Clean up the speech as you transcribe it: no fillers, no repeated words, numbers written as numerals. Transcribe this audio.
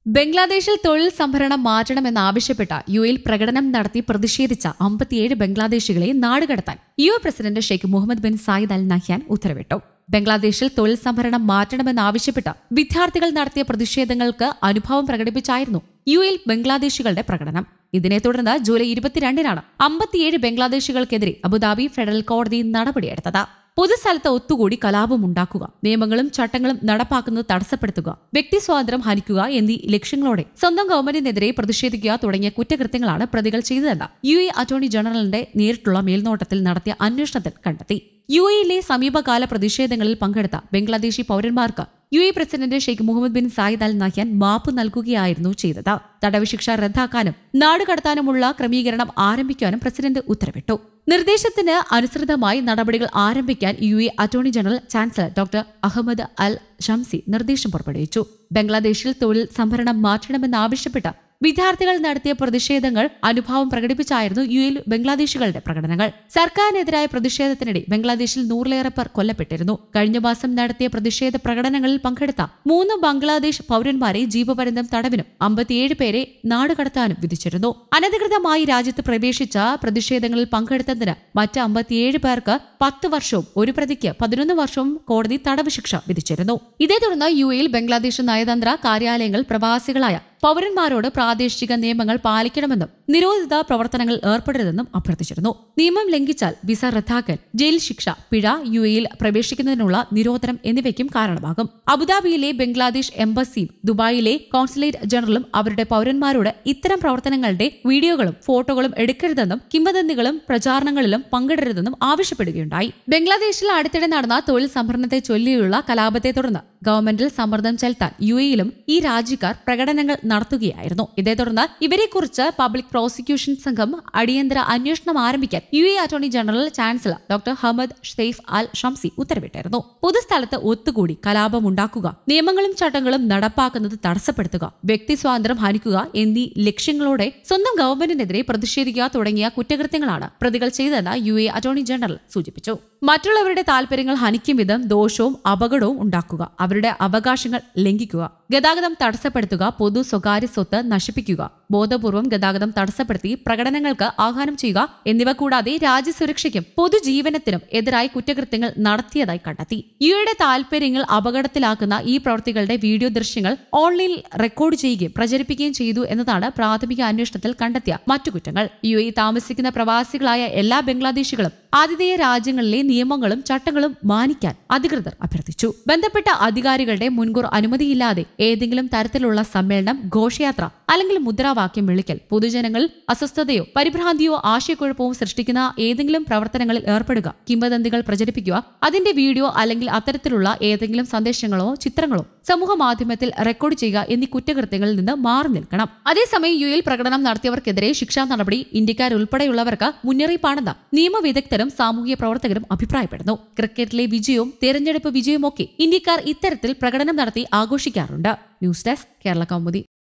ബംഗ്ലാദേശിൽ തൊഴിൽ സംഭരണം മാറ്റണമെന്നാവശ്യപ്പെട്ട യുഎയിൽ പ്രകടനം നടത്തി പ്രതിഷേധിച്ച 57 ബംഗ്ലാദേശികളെ നാടുകടത്താൻ president Sheikh Mohammed bin Zayed Al Nahyan ഉത്തരവിട്ടു. ബംഗ്ലാദേശിൽ തൊഴിൽ സംഭരണം മാറ്റണമെന്നാവശ്യപ്പെട്ട വിദ്യാർത്ഥികൾ നടത്തിയ പ്രതിഷേധങ്ങൾക്ക് അനുഭാവം പ്രകടിപ്പിച്ചായിരുന്നു യുഎയിൽ ബംഗ്ലാദേശികളുടെ പ്രകടനം. ഇതിനെ തുടർന്ന് ജൂലൈ 22-നാണ് 57 ബംഗ്ലാദേശികൾക്കെതിരെ അബുദാബി ഫെഡറൽ കോടതി നടപടിയെടുത്തത്. പൊതുസ്ഥലത്ത് ഒത്തുകൂടി കലാപമുണ്ടാക്കുക, നിയമങ്ങളും ചട്ടങ്ങളും നടപ്പാക്കുന്നത് തടസ്സപ്പെടുത്തുക, വ്യക്തി സ്വാതന്ത്ര്യം ഹനിക്കുക എന്നീ ലക്ഷ്യങ്ങളോടെ സ്വന്തം ഗവൺമെന്റിനെതിരെ പ്രതിഷേധിക്കുക തുടങ്ങിയ കുറ്റകൃത്യങ്ങളാണ് പ്രതികൾ ചെയ്തതെന്ന് യുഎഇ അറ്റോർണി ജനറലിന്റെ നേരിട്ടുള്ള മേൽനോട്ടത്തിൽ നടത്തിയ അന്വേഷണത്തിൽ കണ്ടെത്തി. യുഎഇയിലെ സമീപകാല പ്രതിഷേധങ്ങളിൽ പങ്കെടുത്ത ബംഗ്ലാദേശി പൌരന്മാർക്ക് UAE president Sheikh Mohammed bin Zayed Al Nahyan മാപ്പ് നൽകുകയായിരുന്നു ചെയ്തത്. തടവ് ശിക്ഷ റദ്ദാക്കാനും നാടുകടത്താനുമുള്ള ക്രമീകരണം ആരംഭിക്കാനും പ്രസിഡന്റ് ഉത്തരവിട്ടു. നിർദ്ദേശത്തിന് അനുസൃതമായി നടപടികൾ ആരംഭിക്കാൻ UAE attorney general chancellor doctor Ahmed Al Shamsi നിർദ്ദേശം പുറപ്പെടുവിച്ചു. ബംഗ്ലാദേശിൽ തൊഴിൽ സംഭരണം മാറ്റണമെന്നാവശ്യപ്പെട്ട വിദ്യാർത്ഥികൾ നടത്തിയ പ്രതിഷേധങ്ങൾ അനുഭാവം പ്രകടിപ്പിച്ചായിരുന്നു യുഎയിൽ ബംഗ്ലാദേശികളുടെ പ്രകടനങ്ങൾ. സർക്കാരിനെതിരായ പ്രതിഷേധത്തിനിടെ ബംഗ്ലാദേശിൽ 100-ലേറെ പേർ കൊല്ലപ്പെട്ടിരുന്നു. കഴിഞ്ഞ മാസം നടത്തിയ പ്രതിഷേധ പ്രകടനങ്ങളിൽ പങ്കെടുത്ത 3 ബംഗ്ലാദേശ് പൌരന്മാരെ ജീവപര്യന്തം തടവിനും 57 പേരെ നാടുകടത്താനും വിധിച്ചിരുന്നു. അനധികൃതമായി രാജ്യത്ത് പ്രവേശിച്ച പ്രതിഷേധങ്ങളിൽ പങ്കെടുത്തതിന് മറ്റ് 57 പേർക്ക് 10 വർഷവും ഒരു പ്രതിക്ക് 11 വർഷവും കോടതി തടവ് ശിക്ഷ വിധിച്ചിരുന്നു. ഇതേ തുടർന്ന് യുഎയിൽ ബംഗ്ലാദേശ് നയതന്ത്ര കാര്യാലയങ്ങൾ പ്രവാസികളായ പൌരന്മാരോട് പ്രാദേശിക നിയമങ്ങൾ പാലിക്കണമെന്നും നിരോധിത പ്രവർത്തനങ്ങളിൽ ഏർപ്പെടരുതെന്നും അഭ്യർത്ഥിച്ചിരുന്നു. നിയമം ലംഘിച്ചാൽ വിസ റദ്ദാക്കൽ, ജയിൽ ശിക്ഷ, പിഴ, യുഎയിൽ പ്രവേശിക്കുന്നതിനുള്ള നിരോധനം എന്നിവയ്ക്കും കാരണമാകും. അബുദാബിയിലെ ബംഗ്ലാദേശ് എംബസിയും ദുബായിലെ കോൺസുലേറ്റ് ജനറലും അവരുടെ പൌരന്മാരോട് ഇത്തരം പ്രവർത്തനങ്ങളുടെ വീഡിയോകളും ഫോട്ടോകളും എടുക്കരുതെന്നും കിംവദന്തികളും പ്രചാരണങ്ങളിലും പങ്കിടരുതെന്നും ആവശ്യപ്പെടുകയുണ്ടായി. ബംഗ്ലാദേശിൽ അടുത്തിടെ നടന്ന തൊഴിൽ സംഭരണത്തെ ചൊല്ലിയുള്ള കലാപത്തെ തുടർന്ന് ഗവൺമെന്റിൽ സമ്മർദ്ദം ചെലുത്താൻ യുഎയിലും ഈ രാജ്യക്കാർ പ്രകടനങ്ങൾ നടത്തുകയായിരുന്നു. ഇതേ തുടർന്ന് ഇവരെക്കുറിച്ച് പബ്ലിക് പ്രോസിക്യൂഷൻ സംഘം അടിയന്തര അന്വേഷണം ആരംഭിക്കാൻ UAE attorney general chancellor doctor Hamad Sheikh Al Shamsi ഉത്തരവിട്ടിരുന്നു. പൊതുസ്ഥലത്ത് ഒത്തുകൂടി കലാപമുണ്ടാക്കുക, നിയമങ്ങളും ചട്ടങ്ങളും നടപ്പാക്കുന്നത് തടസ്സപ്പെടുത്തുക, വ്യക്തി സ്വാതന്ത്ര്യം ഹനിക്കുക എന്നീ ലക്ഷ്യങ്ങളോടെ സ്വന്തം ഗവൺമെന്റിനെതിരെ പ്രതിഷേധിക്കുക തുടങ്ങിയ കുറ്റകൃത്യങ്ങളാണ് പ്രതികൾ ചെയ്തതെന്ന് യുഎഇ അറ്റോർണി ജനറൽ സൂചിപ്പിച്ചു. മറ്റുള്ളവരുടെ താൽപര്യങ്ങൾ ഹനിക്കും വിധം ദോഷവും അപകടവും ഉണ്ടാക്കുക, അവരുടെ അവകാശങ്ങൾ ലംഘിക്കുക, ഗതാഗതം തടസ്സപ്പെടുത്തുക, പൊതു സ്വകാര്യ സ്വത്ത് നശിപ്പിക്കുക, ബോധപൂർവം ഗതാഗതം തടസ്സപ്പെടുത്തി പ്രകടനങ്ങൾക്ക് ആഹ്വാനം ചെയ്യുക എന്നിവ കൂടാതെ രാജ്യസുരക്ഷയ്ക്കും പൊതുജീവനത്തിനും എതിരായി കുറ്റകൃത്യങ്ങൾ നടത്തിയതായി കണ്ടെത്തി. യുഎഇയുടെ താൽപര്യങ്ങൾ അപകടത്തിലാക്കുന്ന ഈ പ്രവൃത്തികളുടെ വീഡിയോ ദൃശ്യങ്ങൾ ഓൺലൈനിൽ റെക്കോർഡ് ചെയ്യുകയും പ്രചരിപ്പിക്കുകയും ചെയ്തു എന്നതാണ് പ്രാഥമിക അന്വേഷണത്തിൽ കണ്ടെത്തിയ മറ്റു കുറ്റങ്ങൾ. യുഎഇ താമസിക്കുന്ന പ്രവാസികളായ എല്ലാ ബംഗ്ലാദേശികളും ആതിഥേയ രാജ്യങ്ങളിലെ നിയമങ്ങളും ചട്ടങ്ങളും മാനിക്കാൻ അധികൃതർ അഭ്യർത്ഥിച്ചു. ബന്ധപ്പെട്ട അധികാരികളുടെ മുൻകൂർ അനുമതിയില്ലാതെ ഏതെങ്കിലും തരത്തിലുള്ള സമ്മേളനം, ഘോഷയാത്ര അല്ലെങ്കിൽ മുദ്രാവാക്യം വിളിക്കൽ, പൊതുജനങ്ങളിൽ അസ്വസ്ഥതയോ പരിഭ്രാന്തിയോ ആശയക്കുഴപ്പവും സൃഷ്ടിക്കുന്ന ഏതെങ്കിലും പ്രവർത്തനങ്ങളിൽ ഏർപ്പെടുക, കിംവദന്തികൾ പ്രചരിപ്പിക്കുക, അതിന്റെ വീഡിയോ അല്ലെങ്കിൽ അത്തരത്തിലുള്ള ഏതെങ്കിലും സന്ദേശങ്ങളോ ചിത്രങ്ങളോ സമൂഹ മാധ്യമത്തിൽ റെക്കോർഡ് ചെയ്യുക എന്നീ കുറ്റകൃത്യങ്ങളിൽ നിന്ന് മാറി നിൽക്കണം. അതേസമയം യുഎയിൽ പ്രകടനം നടത്തിയവർക്കെതിരെ ശിക്ഷാ നടപടി ഇന്ത്യക്കാരുൾപ്പെടെയുള്ളവർക്ക് മുന്നറിയിപ്പാണെന്ന് നിയമവിദഗ്ധരും സാമൂഹിക പ്രവർത്തകരും അഭിപ്രായപ്പെടുന്നു. ക്രിക്കറ്റിലെ വിജയവും തെരഞ്ഞെടുപ്പ് വിജയവുമൊക്കെ ഇന്ത്യക്കാർ ഇത്തരത്തിൽ പ്രകടനം നടത്തി ആഘോഷിക്കാറുണ്ട്. News desk Kerala Kaumudi.